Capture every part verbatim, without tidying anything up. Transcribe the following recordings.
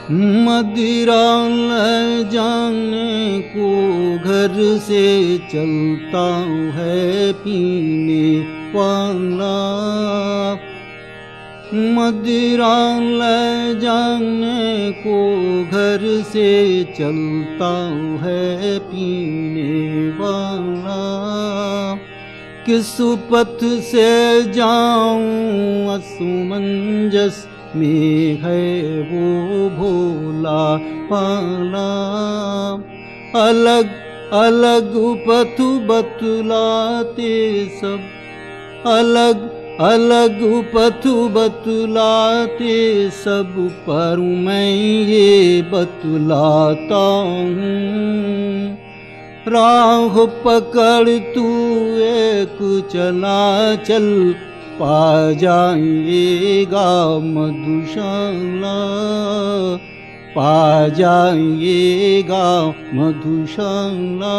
मदिरा ले जाने को घर से चलता है पीने वाला। मदिरा ले जाने को घर से चलता है पीने वाला। किस पथ से जाऊं असमंजस में है वो भोला पाला। अलग अलग पथ बतलाते सब, अलग अलग पथ बतलाते सब, पर मैं ये बतलाता हूँ। राह पकड़ तू एक चला चल, पा जाएगा मधुशाला, पा जाएगा मधुशाला।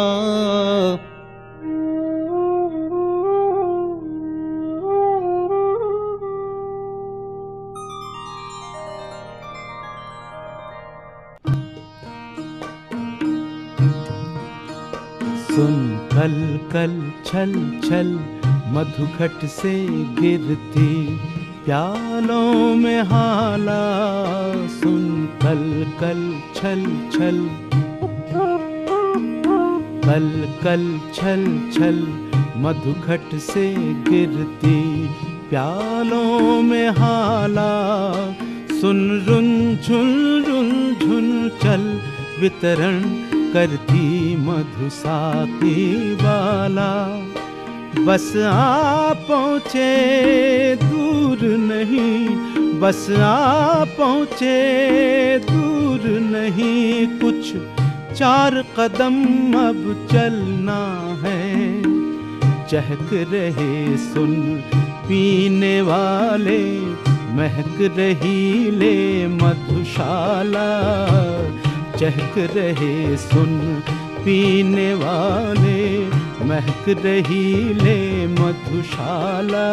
सुन कल कल छल छल मधुघट से गिरती प्यालों में हाला। सुन कल कल छल छल, कल कल छल छल मधुघट से गिरती प्यालों में हाला। सुन रुन झुन रुन झुन चल वितरण करती मधुसाती वाला। बस आ पहुँचे दूर नहीं, बस आ पहुँचे दूर नहीं, कुछ चार कदम अब चलना है। चहक रहे सुन पीने वाले, महक रही ले मधुशाला। चहक रहे सुन पीने वाले, महक रही ले मधुशाला।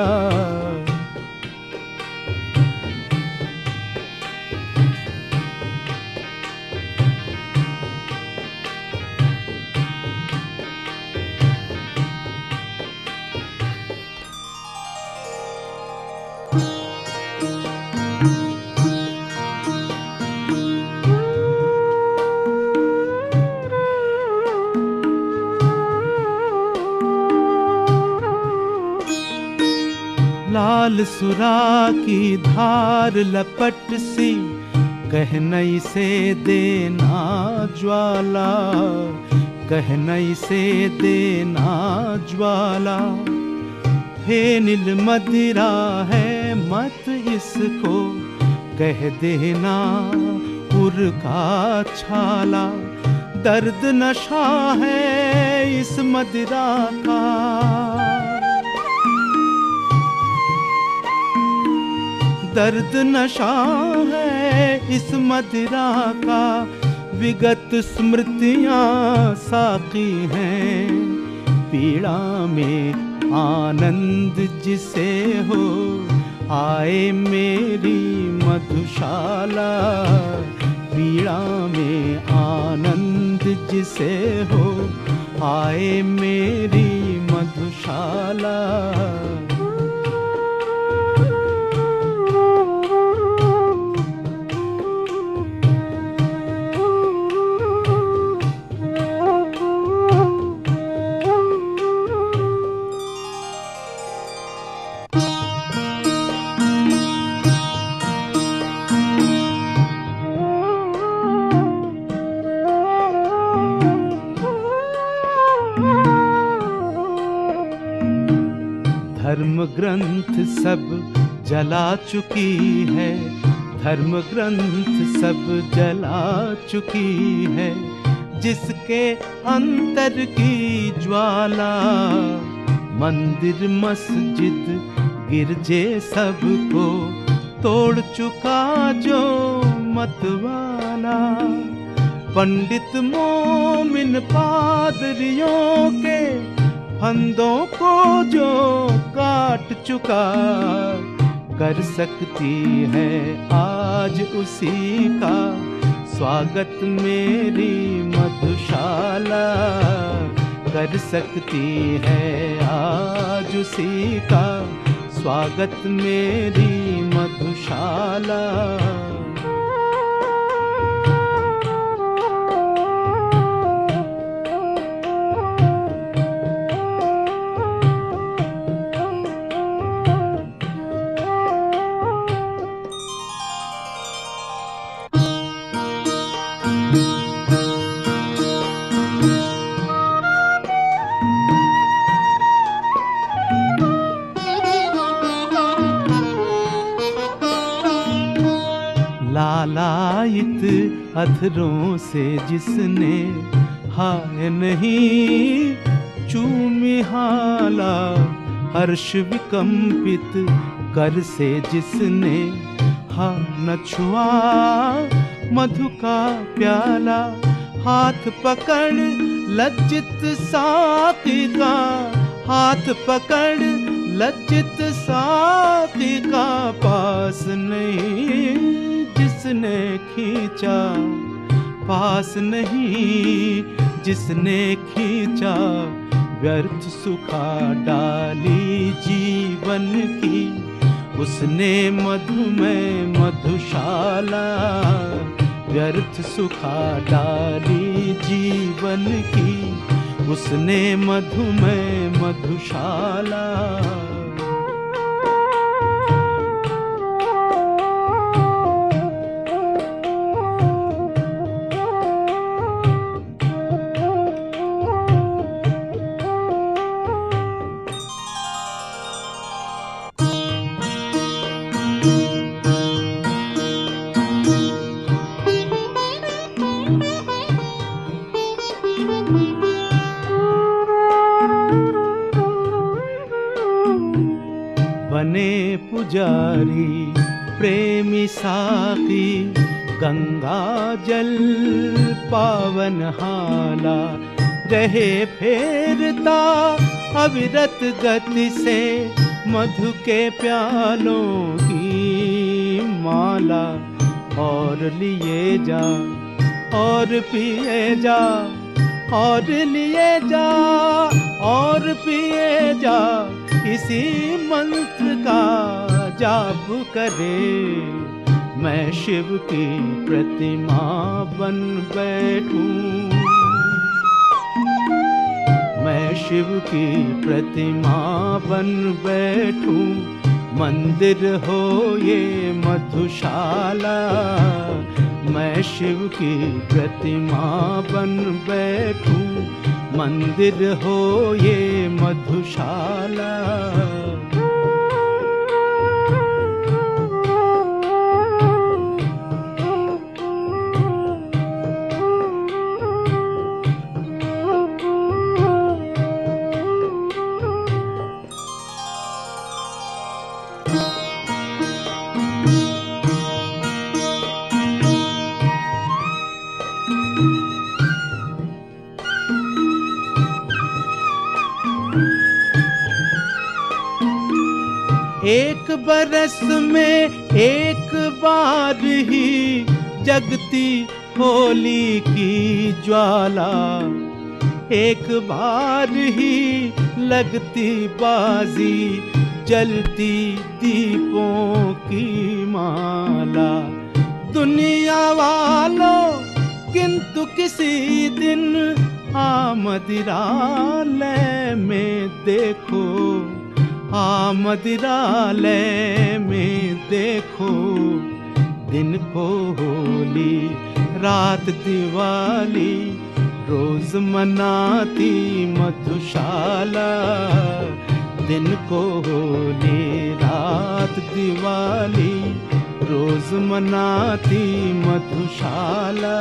लाल सुरा की धार लपट सी, कहनई से देना ज्वाला, कहनई से देना ज्वाला। हे नील मदिरा है मत इसको, कह देना उर का छाला। दर्द नशा है इस मदिरा का, दर्द नशा है इस मदिरा का। विगत स्मृतियाँ साकी हैं, पीड़ा में आनंद जिसे हो, आए मेरी मधुशाला। पीड़ा में आनंद जिसे हो, आए मेरी मधुशाला। धर्म ग्रंथ सब जला चुकी है, धर्म ग्रंथ सब जला चुकी है। जिसके अंतर की ज्वाला, मंदिर मस्जिद गिरजे सबको तोड़ चुका जो मतवाला। पंडित मोमिन पादरियों के फंदों को जो काट चुका, कर सकती है आज उसी का स्वागत मेरी मधुशाला कर सकती है आज उसी का स्वागत मेरी मधुशाला। लालायित अधरों से जिसने हाय नहीं चूमी हाला, हर्ष विकंपित कर से जिसने हा न छुआ मधु का प्याला, हाथ पकड़ लज्जित साथी का, हाथ पकड़ लज्जित साथी का, पास नहीं जिसने खींचा, पास नहीं जिसने खींचा, व्यर्थ सुखा डाली जीवन की उसने मधु में मधुशाला, व्यर्थ सुखा डाली जीवन की उसने मधु में मधुशाला। बने पुजारी प्रेमी साथी, गंगा जल पावन हाला, रहे फेरता अविरत गति से मधु के प्यालों की माला, और लिए जा और पिए जा, और लिए जा और पिए जा, इसी मंत्र का जाप करे, मैं शिव की प्रतिमा बन बैठूं, मैं शिव की प्रतिमा बन बैठूं, मंदिर हो ये मधुशाला, मैं शिव की प्रतिमा बन बैठूं, मंदिर हो ये मधुशाला। एक बरस में एक बार ही जगती होली की ज्वाला, एक बार ही लगती बाजी जलती दीपों की माला, दुनिया वालों किंतु किसी दिन आ मदिरालय में देखो, आ मदिरालय में देखो, दिन को होली रात दिवाली रोज मनाती मधुशाला, दिन को होली रात दिवाली रोज मनाती मधुशाला।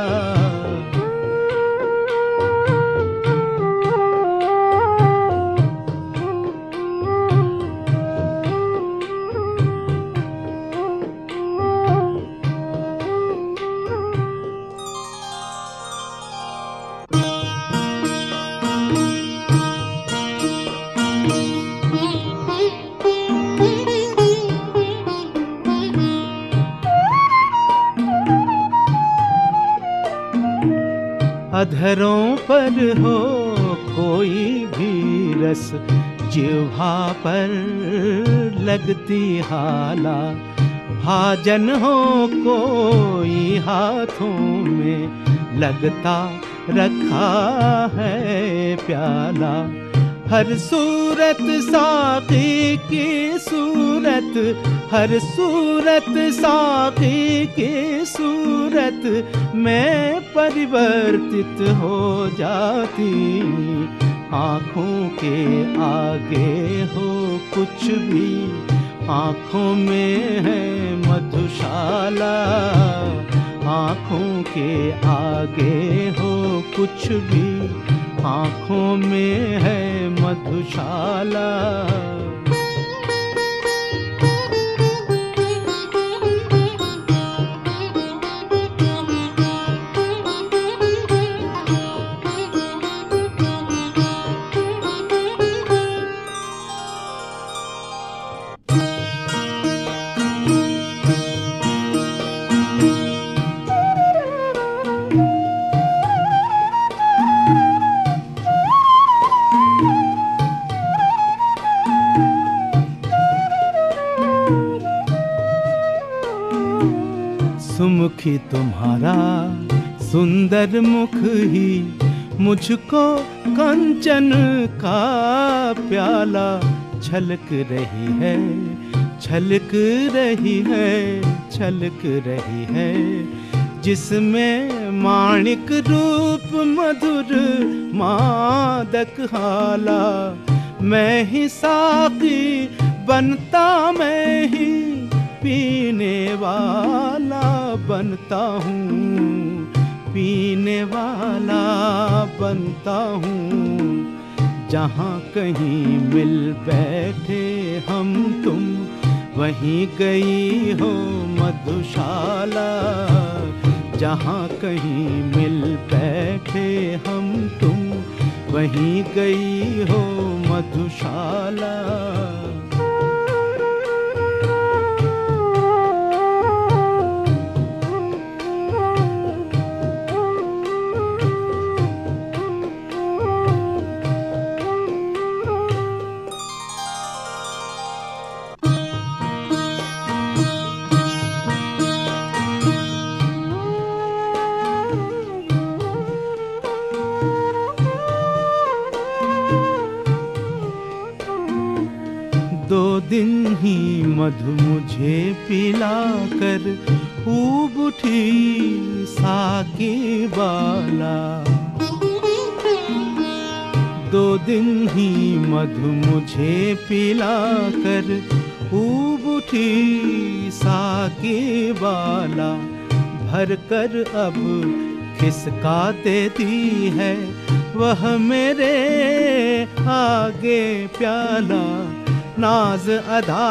अधरों पर हो कोई भी रस, जिह्वा पर लगती हाला। भाजन हो कोई हाथों में, लगता रखा है प्याला। हर सूरत साक़ी की सूरत, हर सूरत साक़ी की सूरत में परिवर्तित हो जाती। आँखों के आगे हो कुछ भी, आँखों में है मधुशाला। आँखों के आगे हो कुछ भी, आँखों में है मधुशाला। सुमुखी तुम्हारा सुंदर मुख ही, मुझको कंचन का प्याला। छलक रही है, छलक रही है, छलक रही है, जिसमें माणिक रूप मधुर मादक हाला। मैं ही साक़ी बनता, मैं ही पीने वाला बनता हूँ, पीने वाला बनता हूँ। जहाँ कहीं मिल बैठे हम तुम, वहीं गई हो मधुशाला। जहाँ कहीं मिल बैठे हम तुम, वहीं गई हो मधुशाला। दो दिन ही मधु मुझे पिलाकर ऊब उठी साकी बाला। दो दिन ही मधु मुझे पिलाकर ऊब उठी साकी बाला। भर कर अब खिसका देती है वह मेरे आगे प्याला। नाज अदा,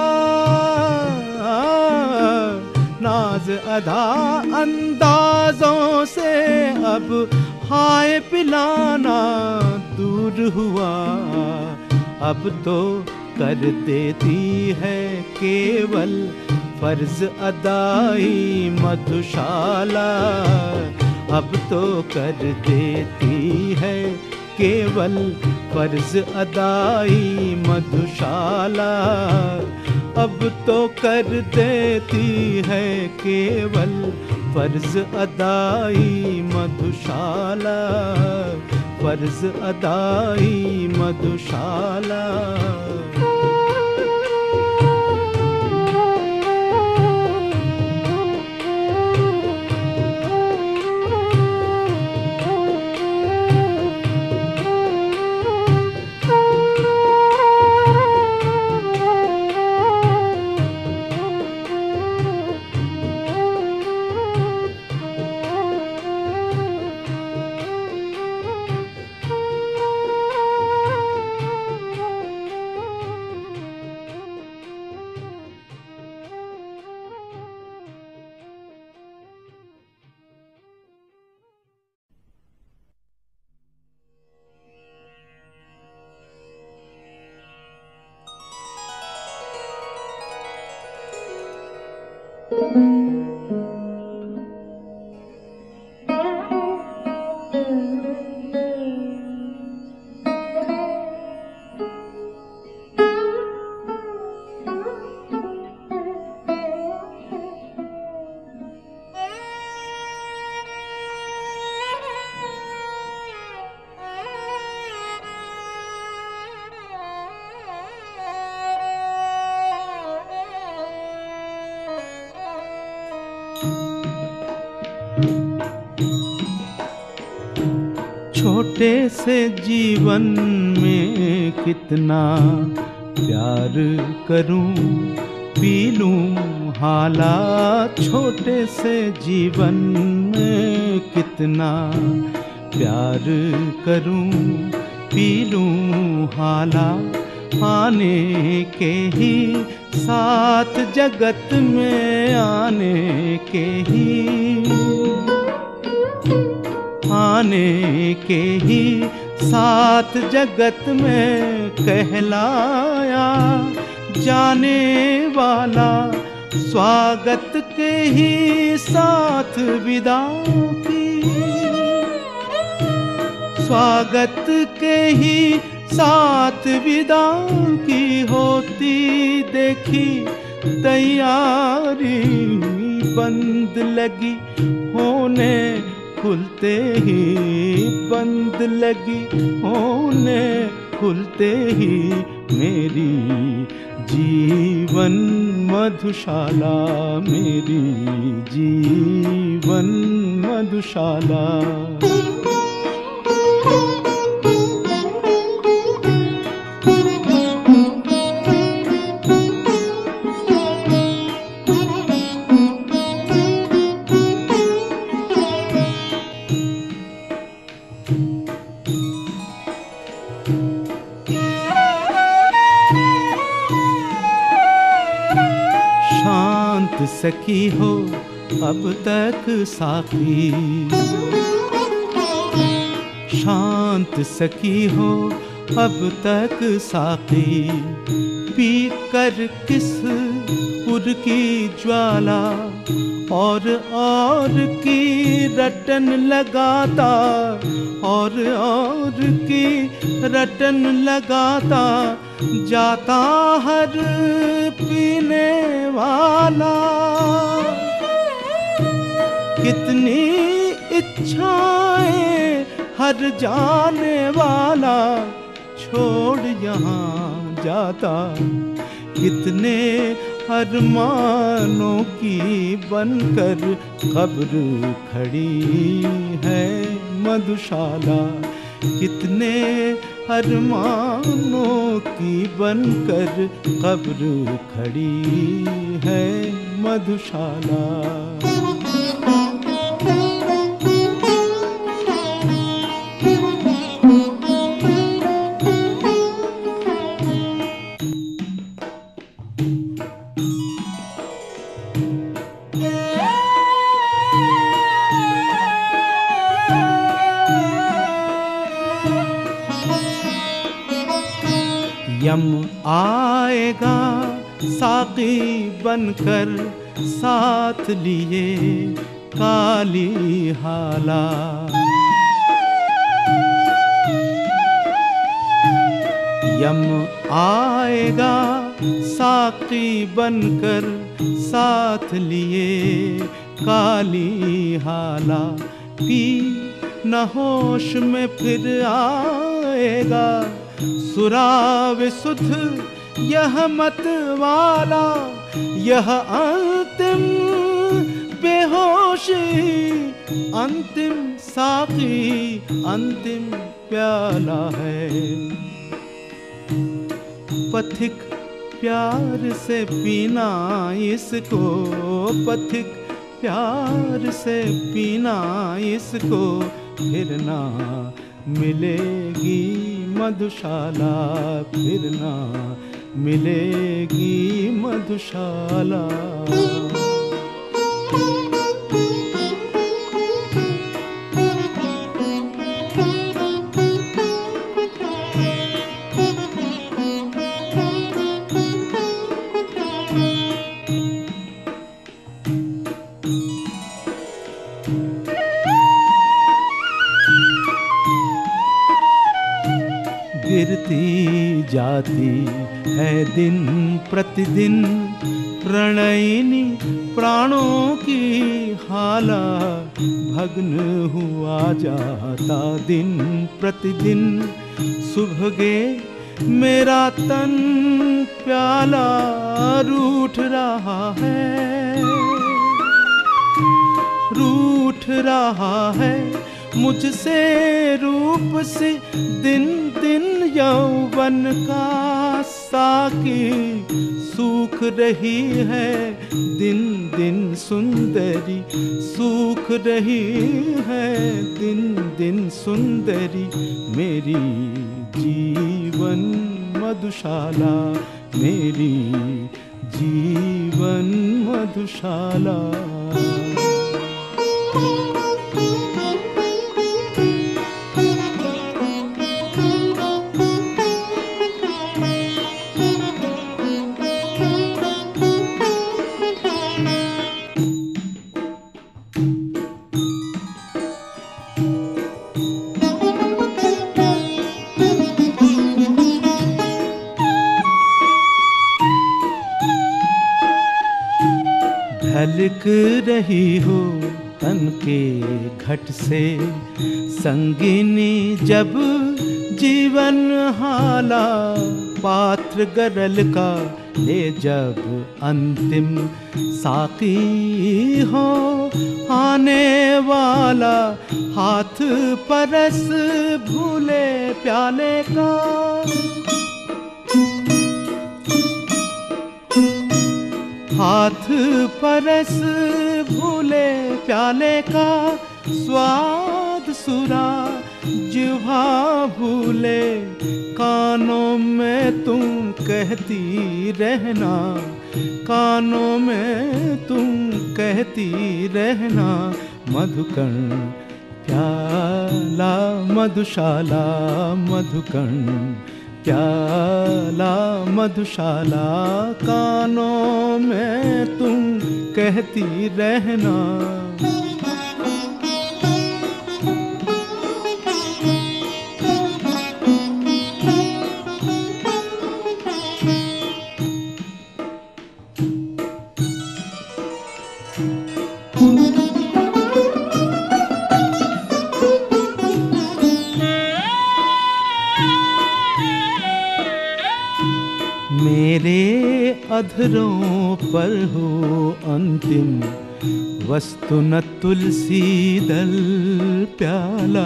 नाज अदा अंदाजों से अब हाय पिलाना दूर हुआ। अब तो कर देती है केवल फर्ज अदाई मधुशाला। अब तो कर देती है केवल फर्ज अदाई मधुशाला। अब तो कर देती है केवल फर्ज अदाई मधुशाला। फर्ज अदाई मधुशाला। छोटे से जीवन में कितना प्यार करूं, पी लूं हाला। छोटे से जीवन में कितना प्यार करूं, पी लूं हाला। आने के ही साथ जगत में, आने के ही आने के ही साथ जगत में कहलाया जाने वाला। स्वागत के ही साथ विदा की, स्वागत के ही साथ विदा की होती देखी तैयारी। बंद लगी होने खुलते ही, बंद लगी होने खुलते ही मेरी जीवन मधुशाला, मेरी जीवन मधुशाला। सखी हो अब तक साथी, शांत सखी हो अब तक साथी। पी कर किस उर की ज्वाला और और की रटन लगाता, और और की रटन लगाता जाता हर पीने वाला। कितनी इच्छाएं हर जाने वाला छोड़ यहाँ जाता। कितने अरमानों की बनकर कब्र खड़ी है मधुशाला। कितने अरमानों की बनकर कब्र खड़ी है मधुशाला। यम आएगा साकी बनकर साथ लिए काली हाला। यम आएगा साकी बनकर साथ लिए काली हाला। पी न होश में फिर आएगा सुराव सुध यह मत वाला। यह अंतिम बेहोशी अंतिम साकी अंतिम प्याला है। पथिक प्यार से पीना इसको, पथिक प्यार से पीना इसको, फिर ना मिलेगी मधुशाला, फिर ना मिलेगी मधुशाला। गिरती जाती है दिन प्रतिदिन प्रणयिनी प्राणों की हाला। भग्न हुआ जाता दिन प्रतिदिन सुभगे मेरा तन प्याला रूठ रहा है। रूठ रहा है मुझसे रूप से दिन दिन यौवन का साकी सूख रही है दिन दिन सुंदरी सूख रही है दिन दिन सुंदरी मेरी जीवन मधुशाला मेरी जीवन मधुशाला। ढलक रही हो तन के घट से संगिनी जब जीवन हाला पात्र गरल का ले जब अंतिम साकी हो आने वाला हाथ परस भूले प्याले का हाथ परस भूले प्याले का स्वाद सुरा जिह्वा भूले कानों में तुम कहती रहना कानों में तुम कहती रहना मधुकण प्याला मधुशाला मधुकण प्याला मधुशाला कानों में तुम कहती रहना। मेरे अधरों पर हो अंतिम वस्तु न तुलसी दल प्याला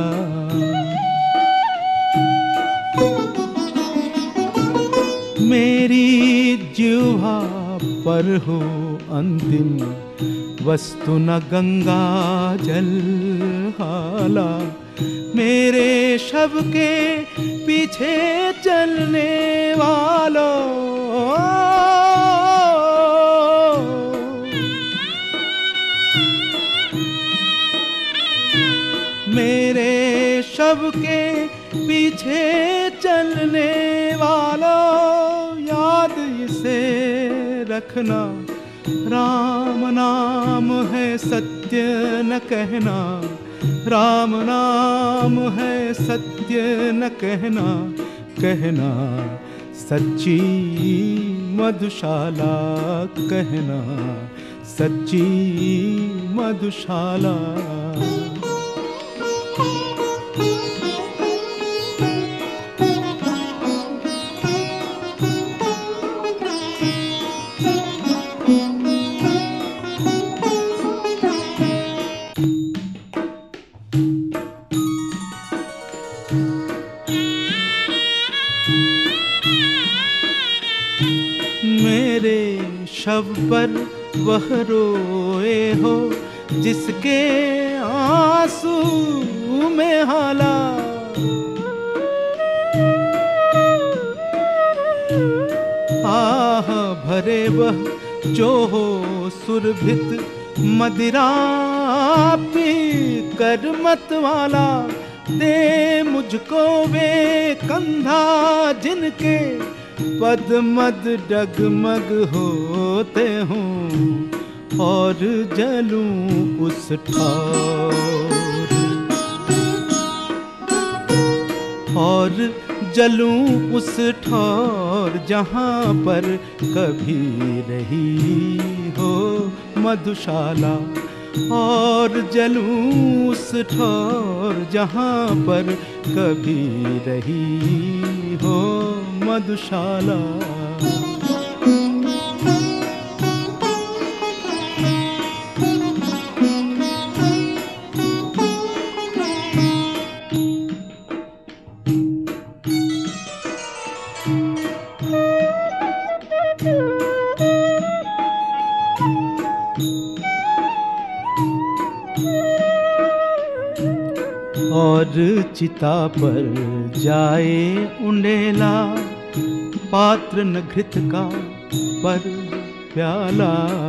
मेरी जिह्वा पर हो अंतिम वस्तु न गंगा जल हाला मेरे शव के पीछे चलने वालों मेरे शव के पीछे चलने वालों याद इसे रखना राम नाम है सत्य न कहना राम नाम है सत्य न कहना कहना सच्ची मधुशाला कहना सच्ची मधुशाला। मेरे शव पर वह रोए हो जिसके आंसू में हाला आह भरे वह जो हो सुरभित मदिरा पी कर मत वाला दे मुझको वे कंधा जिनके पद मद डगमग होते हूँ और जलूं उस ठौर और जलूं उस ठौर जहाँ पर कभी रही हो मधुशाला और जलूं उस ठौर जहाँ पर कभी रही हो मधुशाला। और चिता पर जाए उंडेला, पात्र न घृत का पर प्याला।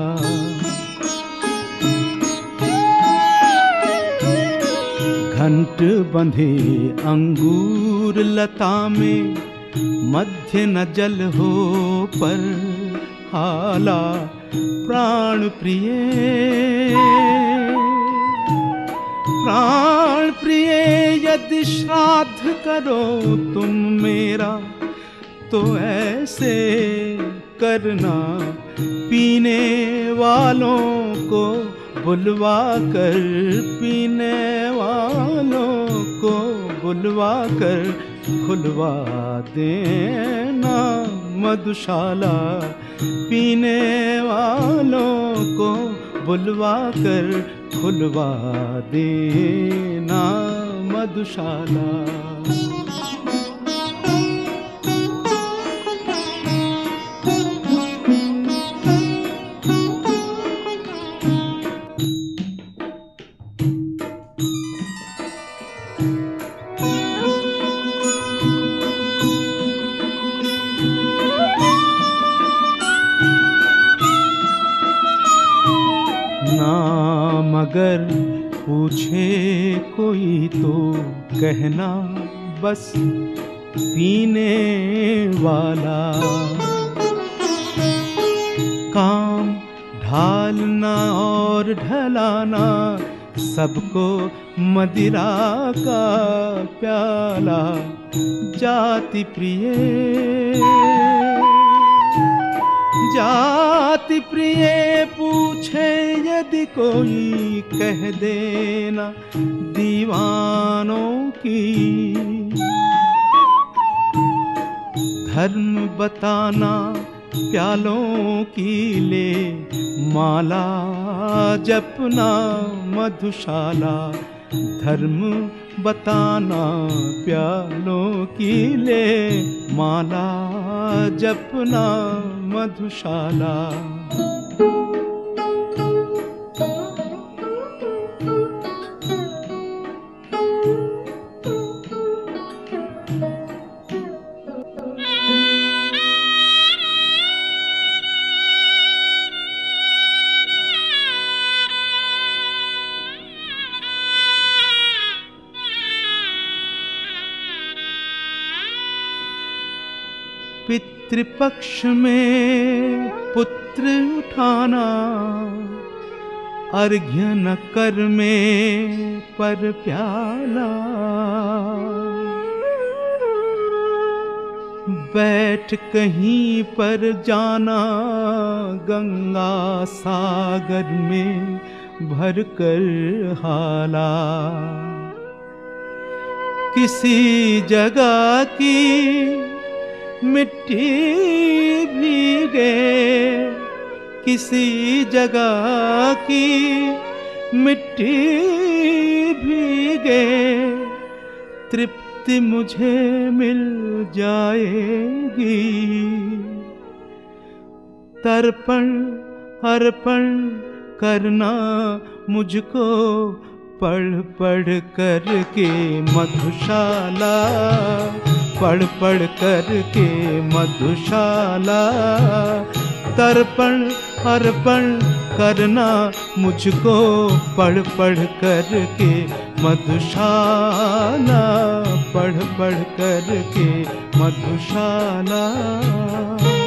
घंट बंधे अंगूर लता में, मध्य न जल हो पर हाला। प्राण प्रिय प्राण प्रिय यदि श्राद्ध करो तुम मेरा, तो ऐसे करना पीने वालों को बुलवा कर, पीने वालों को बुलवा कर खुलवा देना मधुशाला। पीने वालों को बुलवा कर खुलवा देना मधुशाला। अगर पूछे कोई तो कहना बस पीने वाला। काम ढालना और ढलाना सबको मदिरा का प्याला। जाति प्रिय जाति प्रिय पूछे यदि कोई कह देना दीवानों की। धर्म बताना प्यालों की ले माला जपना मधुशाला। धर्म बताना प्यालों की ले माला जपना मधुशाला। पितृपक्ष में पुत्र उठाना अर्घ्य न कर में पर प्याला। बैठ कहीं पर जाना गंगा सागर में भर कर हाला। किसी जगह की मिट्टी भीगे किसी जगह की मिट्टी भीगे तृप्ति मुझे मिल जाएगी। तर्पण अर्पण करना मुझको पढ़ पढ़ कर के मधुशाला। पढ़ पढ़ कर के मधुशाला। तर्पण अर्पण करना मुझको पढ़ पढ़ कर के मधुशाला। पढ़ पढ़ कर के मधुशाला।